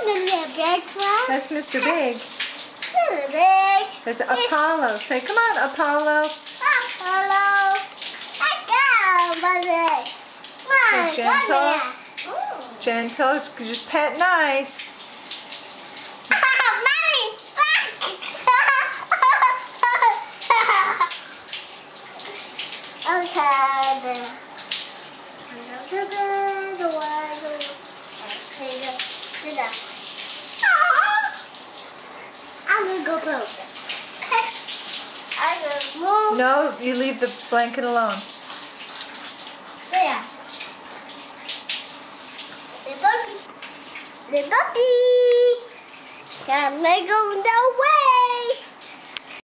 the big one? That's Mr. Big. Mr. Big. That's Apollo. Say, come on, Apollo. Apollo. Let's go, buddy. Come on, Gentle. Ooh. Gentle. Just pet nice. Mommy, back. Okay. I'm gonna go close. I'm gonna move. No, you leave the blanket alone. There. The puppy. The puppy. Can't let go no way.